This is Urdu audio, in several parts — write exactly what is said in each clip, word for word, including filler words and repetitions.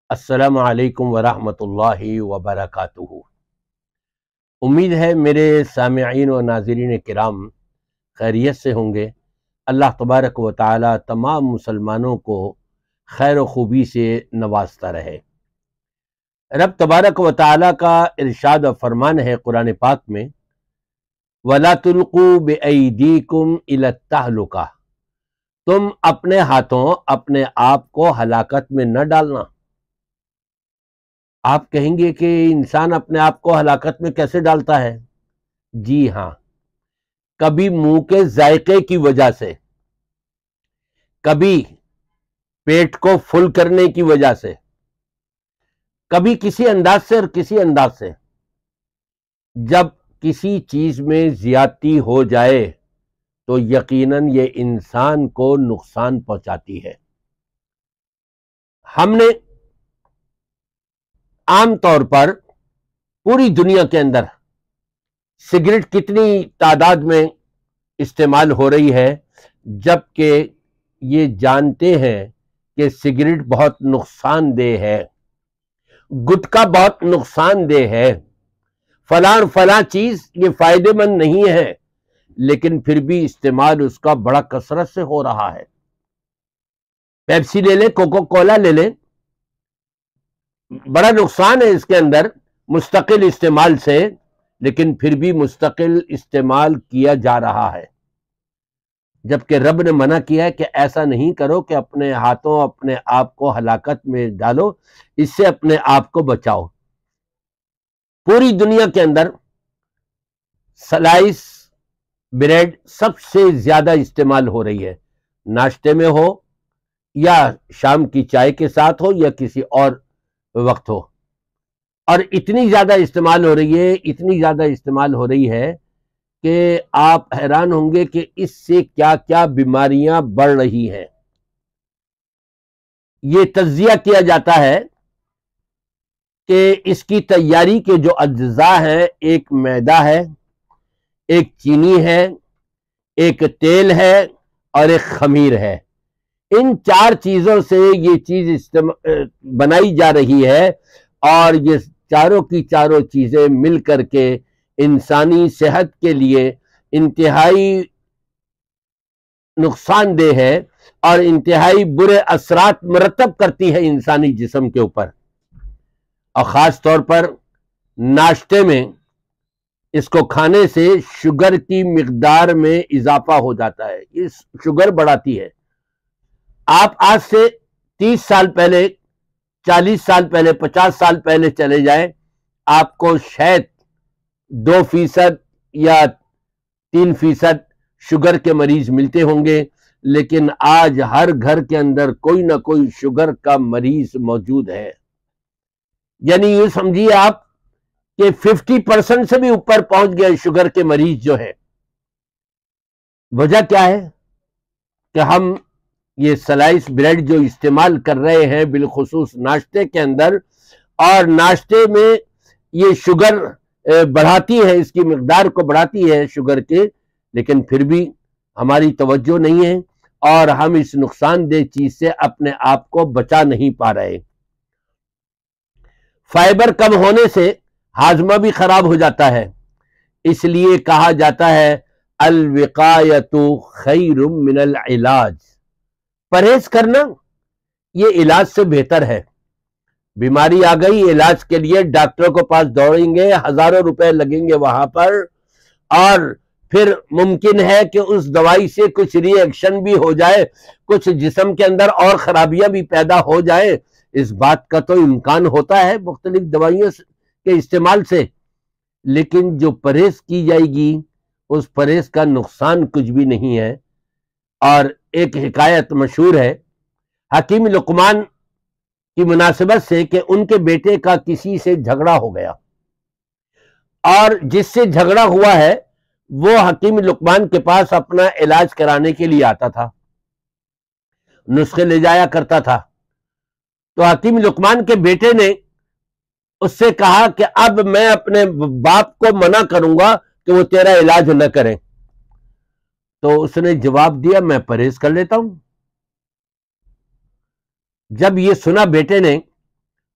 السلام علیکم ورحمۃ اللہ وبرکاتہ۔ امید ہے میرے سامعین و ناظرین کرام خیریت سے ہوں گے۔ اللہ تبارک و تعالی تمام مسلمانوں کو خیر و خوبی سے نوازتا رہے۔ رب تبارک و تعالی کا ارشاد و فرمان ہے قرآن پاک میں، وَلَا تُلْقُوا بِأَيْدِيكُمْ إِلَى التَّهْلُكَةِ، تم اپنے ہاتھوں اپنے آپ کو ہلاکت میں نہ ڈالنا۔ آپ کہیں گے کہ انسان اپنے آپ کو ہلاکت میں کیسے ڈالتا ہے؟ جی ہاں، کبھی منہ کے ذائقے کی وجہ سے، کبھی پیٹ کو فل کرنے کی وجہ سے، کبھی کسی انداز سے اور کسی انداز سے۔ جب کسی چیز میں زیادتی ہو جائے تو یقیناً یہ انسان کو نقصان پہنچاتی ہے۔ ہم نے عام طور پر پوری دنیا کے اندر سگریٹ کتنی تعداد میں استعمال ہو رہی ہے، جبکہ یہ جانتے ہیں کہ سگریٹ بہت نقصان دہ ہے، گٹکا بہت نقصان دہ ہے، فلاں فلاں چیز یہ فائدے مند نہیں ہے، لیکن پھر بھی استعمال اس کا بڑا کثرت سے ہو رہا ہے۔ پیپسی لے لیں، کوکو کولا لے لیں، بڑا نقصان ہے اس کے اندر مستقل استعمال سے، لیکن پھر بھی مستقل استعمال کیا جا رہا ہے، جبکہ رب نے منع کیا ہے کہ ایسا نہیں کرو کہ اپنے ہاتھوں اپنے آپ کو ہلاکت میں ڈالو، اس سے اپنے آپ کو بچاؤ۔ پوری دنیا کے اندر سلائس بریڈ سب سے زیادہ استعمال ہو رہی ہے، ناشتے میں ہو یا شام کی چائے کے ساتھ ہو یا کسی اور وقت ہو، اور اتنی زیادہ استعمال ہو رہی ہے اتنی زیادہ استعمال ہو رہی ہے کہ آپ حیران ہوں گے کہ اس سے کیا کیا بیماریاں بڑھ رہی ہیں۔ یہ تجزیہ کیا جاتا ہے کہ اس کی تیاری کے جو اجزاء ہیں، ایک میدا ہے، ایک چینی ہے، ایک تیل ہے اور ایک خمیر ہے۔ ان چار چیزوں سے یہ چیز بنائی جا رہی ہے، اور یہ چاروں کی چاروں چیزیں مل کر کے انسانی صحت کے لیے انتہائی نقصان دہ ہے اور انتہائی برے اثرات مرتب کرتی ہے انسانی جسم کے اوپر۔ اور خاص طور پر ناشتے میں اس کو کھانے سے شوگر کی مقدار میں اضافہ ہو جاتا ہے، یہ شوگر بڑھاتی ہے۔ آپ آج سے تیس سال پہلے، چالیس سال پہلے، پچاس سال پہلے چلے جائیں، آپ کو شاید دو فیصد یا تین فیصد شوگر کے مریض ملتے ہوں گے، لیکن آج ہر گھر کے اندر کوئی نہ کوئی شوگر کا مریض موجود ہے۔ یعنی یہ سمجھیے آپ کہ ففٹی پرسنٹ سے بھی اوپر پہنچ گئے شوگر کے مریض جو ہے۔ وجہ کیا ہے کہ ہم یہ سلائس بریڈ جو استعمال کر رہے ہیں بالخصوص ناشتے کے اندر، اور ناشتے میں یہ شوگر بڑھاتی ہے، اس کی مقدار کو بڑھاتی ہے شوگر کے، لیکن پھر بھی ہماری توجہ نہیں ہے اور ہم اس نقصان دہ چیز سے اپنے آپ کو بچا نہیں پا رہے۔ فائبر کم ہونے سے ہاضمہ بھی خراب ہو جاتا ہے، اس لیے کہا جاتا ہے الوقایۃ خیر من العلاج، پرہیز کرنا یہ علاج سے بہتر ہے۔ بیماری آ گئی، علاج کے لیے ڈاکٹروں کے پاس دوڑیں گے، ہزاروں روپے لگیں گے وہاں پر، اور پھر ممکن ہے کہ اس دوائی سے کچھ ری ایکشن بھی ہو جائے، کچھ جسم کے اندر اور خرابیاں بھی پیدا ہو جائے۔ اس بات کا تو امکان ہوتا ہے مختلف دوائیوں کے استعمال سے، لیکن جو پرہیز کی جائے گی اس پرہیز کا نقصان کچھ بھی نہیں ہے۔ اور ایک حکایت مشہور ہے حکیم لقمان کی مناسبت سے کہ ان کے بیٹے کا کسی سے جھگڑا ہو گیا، اور جس سے جھگڑا ہوا ہے وہ حکیم لقمان کے پاس اپنا علاج کرانے کے لیے آتا تھا، نسخے لے جایا کرتا تھا۔ تو حکیم لقمان کے بیٹے نے اس سے کہا کہ اب میں اپنے باپ کو منع کروں گا کہ وہ تیرا علاج نہ کریں۔ تو اس نے جواب دیا میں پرہیز کر لیتا ہوں۔ جب یہ سنا بیٹے نے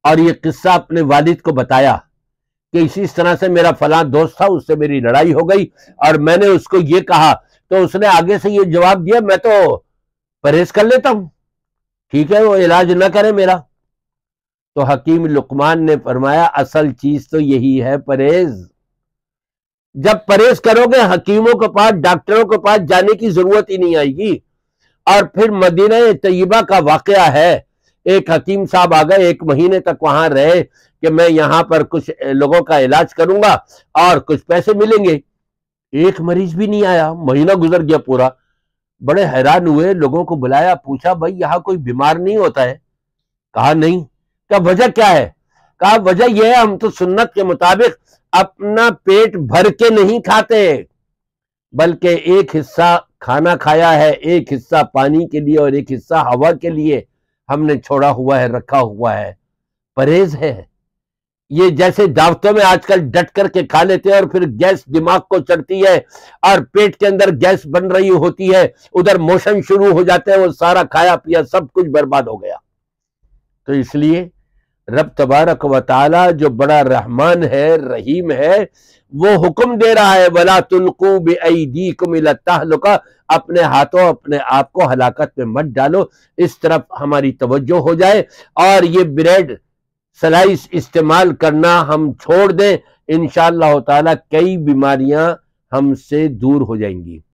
اور یہ قصہ اپنے والد کو بتایا کہ اسی طرح سے میرا فلاں دوست تھا، اس سے میری لڑائی ہو گئی اور میں نے اس کو یہ کہا تو اس نے آگے سے یہ جواب دیا میں تو پرہیز کر لیتا ہوں، ٹھیک ہے وہ علاج نہ کرے میرا۔ تو حکیم لقمان نے فرمایا اصل چیز تو یہی ہے پرہیز۔ جب پرہیز کرو گے حکیموں کے پاس، ڈاکٹروں کے پاس جانے کی ضرورت ہی نہیں آئے گی۔ اور پھر مدینہ طیبہ کا واقعہ ہے، ایک حکیم صاحب آ گئے، ایک مہینے تک وہاں رہے کہ میں یہاں پر کچھ لوگوں کا علاج کروں گا اور کچھ پیسے ملیں گے۔ ایک مریض بھی نہیں آیا، مہینہ گزر گیا پورا۔ بڑے حیران ہوئے، لوگوں کو بلایا، پوچھا بھائی یہاں کوئی بیمار نہیں ہوتا ہے؟ کہا نہیں۔ کہا وجہ کیا ہے؟ کہا وجہ یہ ہے ہم تو سنت کے مطابق اپنا پیٹ بھر کے نہیں کھاتے، بلکہ ایک حصہ کھانا کھایا ہے، ایک حصہ پانی کے لیے اور ایک حصہ ہوا کے لیے ہم نے چھوڑا ہوا ہے، رکھا ہوا ہے۔ پرہیز ہے یہ، جیسے دعوتوں میں آج کل ڈٹ کر کے کھا لیتے ہیں اور پھر گیس دماغ کو چڑھتی ہے اور پیٹ کے اندر گیس بن رہی ہوتی ہے، ادھر موشن شروع ہو جاتے ہیں، وہ سارا کھایا پیا سب کچھ برباد ہو گیا۔ تو اس لیے رب تبارک و تعالی جو بڑا رحمان ہے، رحیم ہے، وہ حکم دے رہا ہے وَلَا تُلْقُوا بِأَيْدِيكُمْ إِلَى التَّهْلُكَةِ، اپنے ہاتھوں اپنے آپ کو ہلاکت میں مت ڈالو۔ اس طرف ہماری توجہ ہو جائے اور یہ بریڈ سلائس استعمال کرنا ہم چھوڑ دیں، انشاءاللہ تعالی کئی بیماریاں ہم سے دور ہو جائیں گی۔